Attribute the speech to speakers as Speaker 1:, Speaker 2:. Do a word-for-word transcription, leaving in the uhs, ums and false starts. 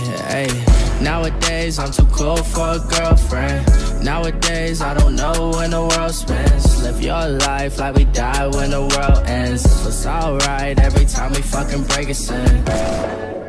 Speaker 1: Hey, nowadays I'm too cool for a girlfriend. Nowadays I don't know when the world spins. Live your life like we die when the world ends. So it's alright every time we fucking break a sin.